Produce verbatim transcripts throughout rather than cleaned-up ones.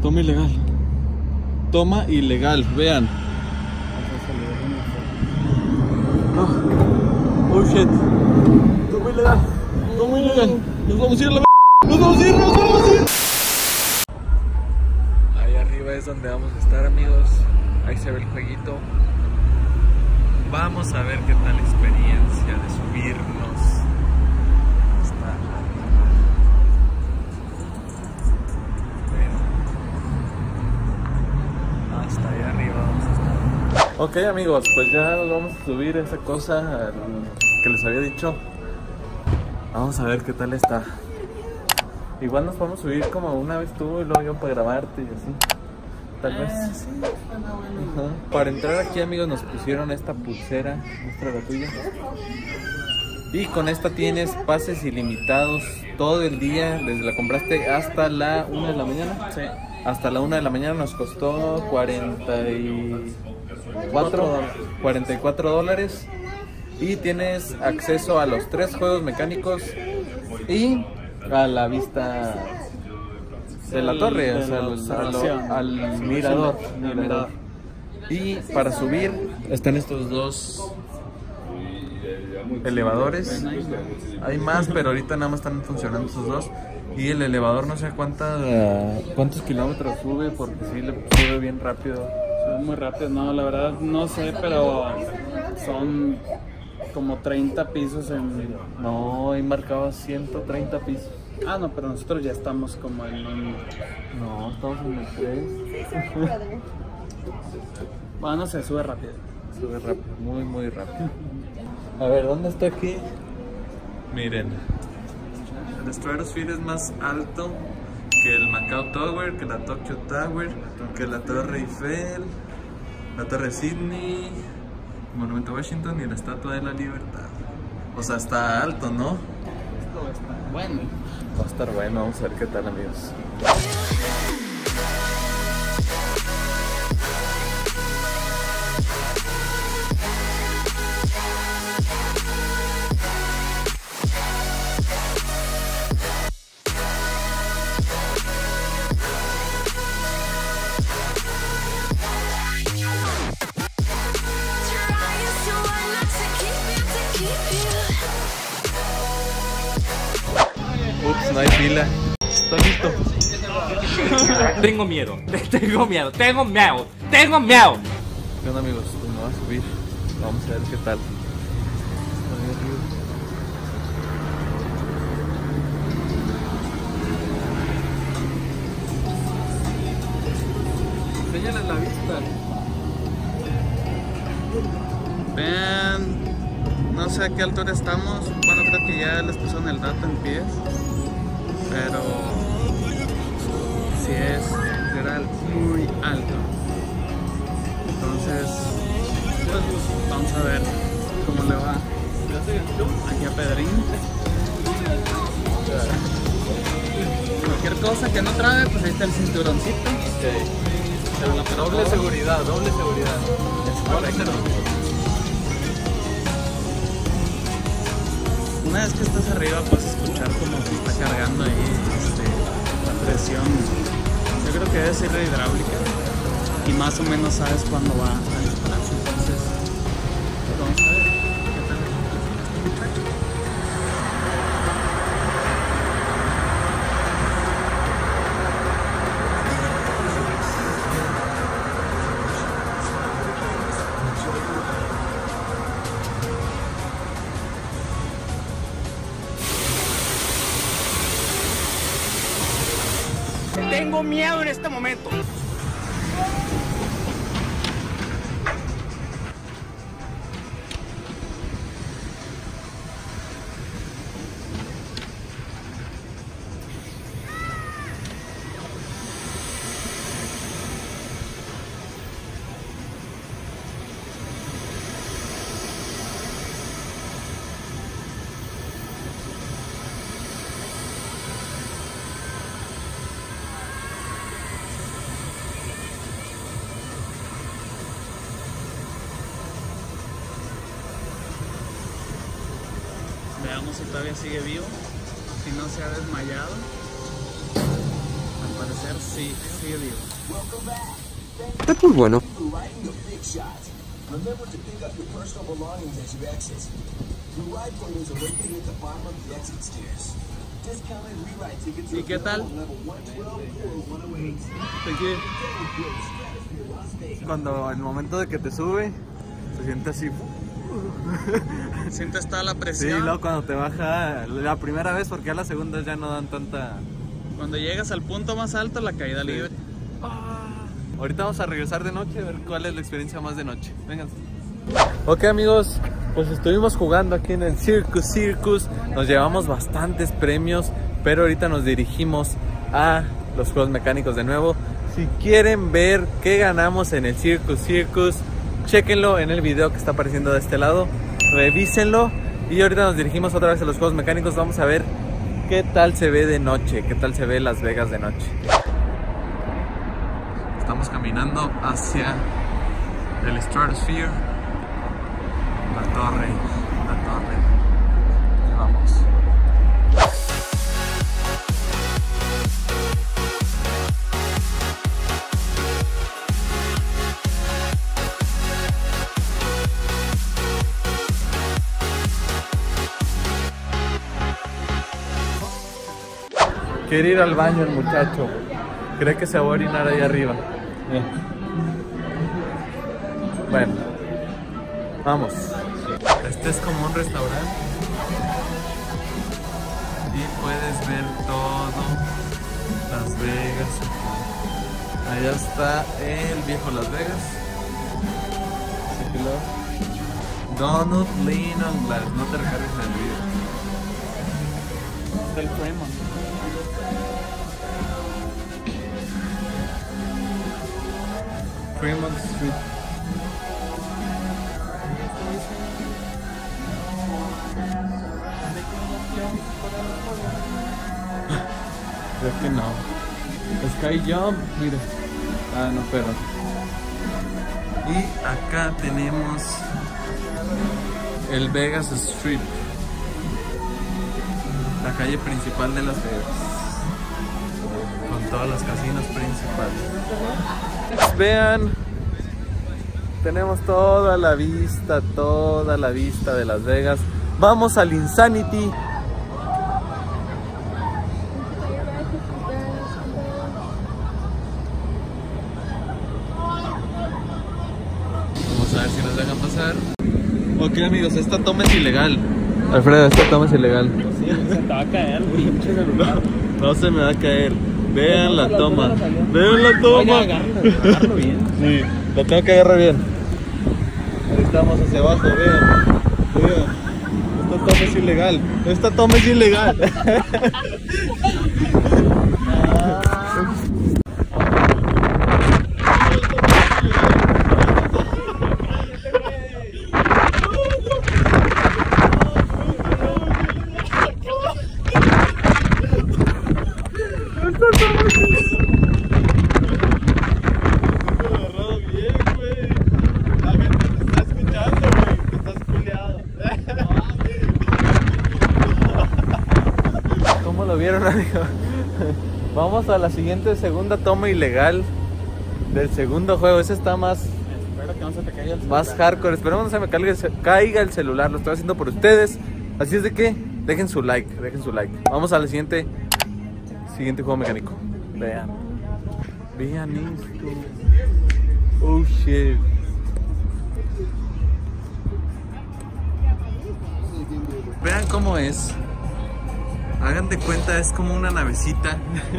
Toma ilegal. Toma ilegal, vean. Oh, oh shit. Toma ilegal. Toma ilegal. Nos vamos a ir a la... Nos vamos a ir, nos vamos a ir. Ahí arriba es donde vamos a estar, amigos. Ahí se ve el jueguito. Vamos a ver qué tal la experiencia de subirnos hasta arriba. Hasta ahí arriba vamos a estar. Ok, amigos, pues ya nos vamos a subir esa cosa que les había dicho. Vamos a ver qué tal está. Igual nos podemos subir como una vez tú y luego yo para grabarte y así. Tal vez. Eh, sí, bueno. Uh-huh. Para entrar aquí, amigos, nos pusieron esta pulsera. Muestra la tuya. Y con esta tienes pases ilimitados todo el día. Desde la compraste hasta la una de la mañana. Sí. Hasta la una de la mañana nos costó cuarenta y cuatro dólares. Y tienes acceso a los tres juegos mecánicos y a la vista de la torre, o sea, los, a lo, al mirador, mirador. Y para subir están estos dos elevadores. Hay más, pero ahorita nada más están funcionando estos dos. Y el elevador no sé cuánta, cuántos kilómetros sube, porque sí le sube bien rápido. Sube muy rápido, no, la verdad no sé, pero son como treinta pisos en... No, ahí marcaba ciento treinta pisos. Ah, no, pero nosotros ya estamos como en un... No, estamos en el tres. Bueno, se sube rápido. Sube rápido, muy muy rápido. A ver, ¿dónde está aquí? Miren, el Stratosphere es más alto que el Macau Tower, que la Tokyo Tower, que la Torre Eiffel, la Torre Sydney, el Monumento Washington y la Estatua de la Libertad. O sea, está alto, ¿no? Esto está bueno. Va a estar bueno, vamos a ver qué tal, amigos. Ups, no hay fila. ¿Estás listo? Tengo miedo, tengo miedo, tengo miedo, tengo miedo. ¿Qué onda, amigos? Pues me voy a subir. Vamos a ver qué tal. Enséñale la vista. Vean, no sé a qué altura estamos. Bueno, creo que ya les pusieron el dato en pies. Pero sí es literal muy alto. Entonces, pues vamos a ver cómo le va aquí a Pedrín. Cualquier cosa que no trabe, pues ahí está el cinturoncito. Okay. Pero la Doble seguridad, doble seguridad. Es correcto. Una vez que estás arriba puedes escuchar como se está cargando ahí este, la presión. Yo creo que debe ser la hidráulica y más o menos sabes cuándo va a dispararse. Entonces, vamos a ver qué tal. Tengo miedo en este momento. Veamos si todavía sigue vivo, si no se ha desmayado. Al parecer parecer sí, sí digo. Está muy bueno. ¿Y qué tal? Cuando el momento de que te sube, se siente así. ¿Sientes toda la Sí, presión? luego cuando te baja la primera vez, porque a las segundas ya no dan tanta. Cuando llegas al punto más alto, la caída libre. Ahorita vamos a regresar de noche a ver cuál es la experiencia más de noche. Vengan. Ok, amigos, pues estuvimos jugando aquí en el Circus Circus. Nos llevamos bastantes premios, pero ahorita nos dirigimos a los juegos mecánicos de nuevo. Si quieren ver qué ganamos en el Circus Circus, chéquenlo en el video que está apareciendo de este lado. Revísenlo. Y ahorita nos dirigimos otra vez a los juegos mecánicos. Vamos a ver qué tal se ve de noche, qué tal se ve Las Vegas de noche. Estamos caminando hacia el Stratosphere, la torre, la torre. Ahí vamos. Quiere ir al baño el muchacho. Cree que se va a orinar ahí arriba. Bien. Bueno, vamos. Este es como un restaurante y puedes ver todo Las Vegas. Allá está el viejo Las Vegas. Así que lo... Donut Lean on Glass. No te recargues en el video. Está el Fremont. Fremont Street. Creo que no. Sky Jump, mira. Ah, no, pero. Y acá tenemos el Vegas Street, la calle principal de Las Vegas, con todos los casinos principales. Vean, tenemos toda la vista, toda la vista de Las Vegas. Vamos al Insanity. Vamos a ver si nos dejan pasar. Ok, amigos, esta toma es ilegal. Alfredo, esta toma es ilegal. Sí, se te va a caer, pinche celular. No se me va a caer. Vean la toma. Vean la toma. Oye, agárralo, agárralo bien. Sí, la tengo que agarrar bien. Ahí estamos hacia abajo, vean. Vean. Esta toma es ilegal. Esta toma es ilegal. ¿Vieron, amigos? Vamos a la siguiente segunda toma ilegal del segundo juego. Ese está más, Espero que no se te caiga el celular. más hardcore. Esperemos no se me caiga el, caiga el celular. Lo estoy haciendo por ustedes. Así es de que dejen su like, dejen su like. Vamos al siguiente siguiente juego mecánico. Vean. Vean esto. Oh shit. Vean cómo es. Hagan de cuenta, es como una navecita.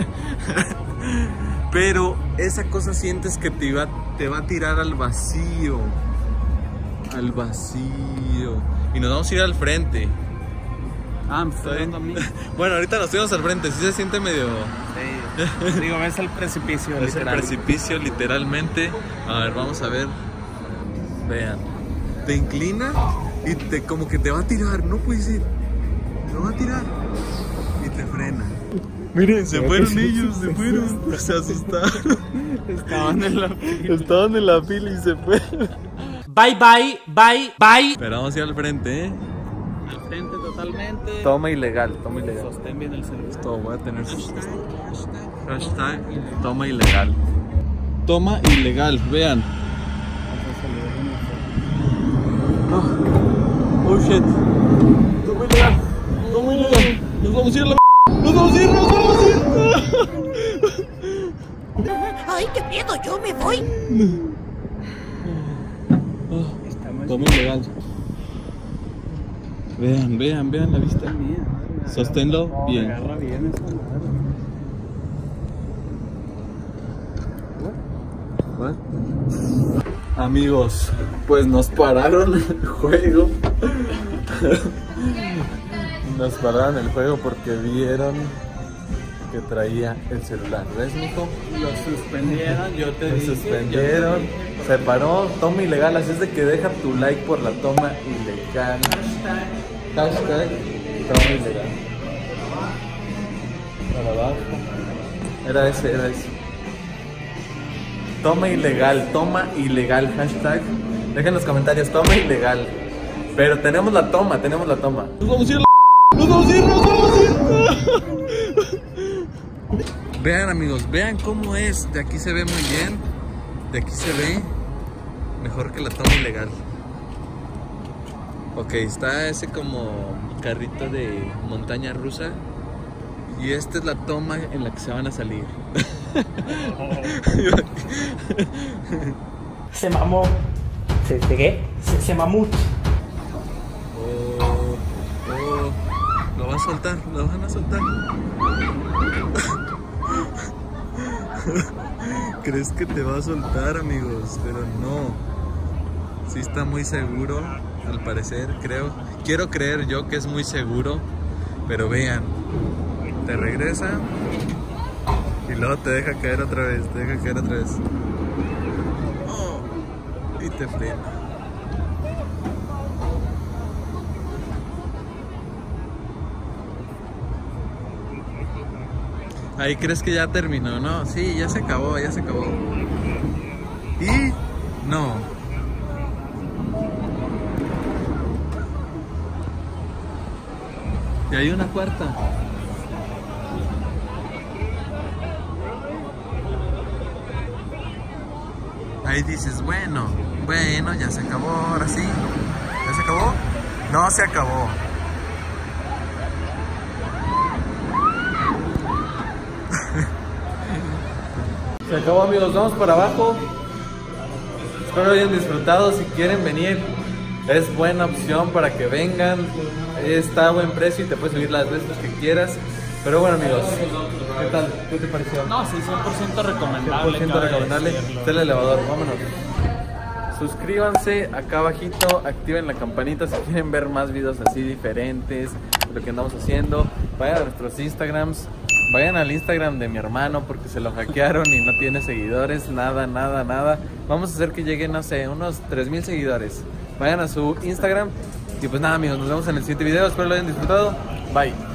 Pero esa cosa sientes que te va, te va a tirar al vacío. Al vacío. Y nos vamos a ir al frente. Ah, me estoy viendo a mí. Bueno, ahorita nos fuimos al frente. Sí se siente medio... Sí. Digo, ves el precipicio. Es el literal. precipicio, literalmente. A ver, vamos a ver. Vean. Te inclina y te como que te va a tirar. No puedes ir. Te va a tirar. Y te frena. Miren, se fueron ellos, se fueron. Se asustaron. Estaban en la fila. Estaban en la fila y se fueron. Bye, bye, bye, bye. Pero vamos a ir al frente, ¿eh? al frente totalmente. Toma ilegal, toma ilegal. Sostén bien el celular. Esto voy a tener sus Hashtag, hashtag. hashtag toma ilegal. Toma ilegal, vean. Oh, oh shit. Toma ilegal, toma ilegal. Nos vamos a ir a la m. Nos vamos a ir, nos vamos a ir. ¡Ay, qué miedo! ¡Yo me voy! Toma ilegal. Vean, vean, vean la vista. Sosténlo bien. Agarra bien esa madre. Amigos, pues nos pararon el juego. Nos pararon el juego porque vieron que traía el celular. ¿Ves, mijo? Lo suspendieron, yo te Lo dije. suspendieron, se paró, toma ilegal, así es de que deja tu like por la toma ilegal. Hashtag toma ilegal. Para abajo. Era ese, era ese. Toma ilegal, toma ilegal, hashtag. Dejen en los comentarios, toma ilegal. Pero tenemos la toma, tenemos la toma. Nos vamos a ir, nos vamos a ir, nos vamos a ir. Vean, amigos, vean cómo es. De aquí se ve muy bien. De aquí se ve mejor que la toma ilegal. Ok, está ese como carrito de montaña rusa. Y esta es la toma en la que se van a salir. Se mamó. ¿Se, ¿se qué? Se, se mamut. Oh, oh, lo va a soltar, lo van a soltar. ¿Crees que te va a soltar, amigos? Pero no. Sí está muy seguro, al parecer, creo. Quiero creer yo que es muy seguro. Pero vean, te regresa y luego te deja caer otra vez, te deja caer otra vez. Oh, y te frena. Ahí crees que ya terminó, ¿no? Sí, ya se acabó, ya se acabó. Y no. Y hay una cuarta. Ahí dices, bueno, bueno, ya se acabó, ahora sí. ¿Ya se acabó? No se acabó. Se acabó, amigos, vamos para abajo. Espero hayan disfrutado. Si quieren venir, es buena opción para que vengan. Está a buen precio y te puedes subir las veces que quieras. Pero bueno, amigos, ¿qué tal? ¿Qué te pareció? No, sí, cien por ciento recomendable. cien por ciento cabe recomendable. decirlo. Está el elevador, vámonos. Suscríbanse acá abajito, activen la campanita si quieren ver más videos así diferentes de lo que andamos haciendo. Vayan a nuestros Instagrams. Vayan al Instagram de mi hermano porque se lo hackearon y no tiene seguidores, nada, nada, nada. Vamos a hacer que lleguen, no sé, unos tres mil seguidores. Vayan a su Instagram y pues nada, amigos, nos vemos en el siguiente video. Espero lo hayan disfrutado. Bye.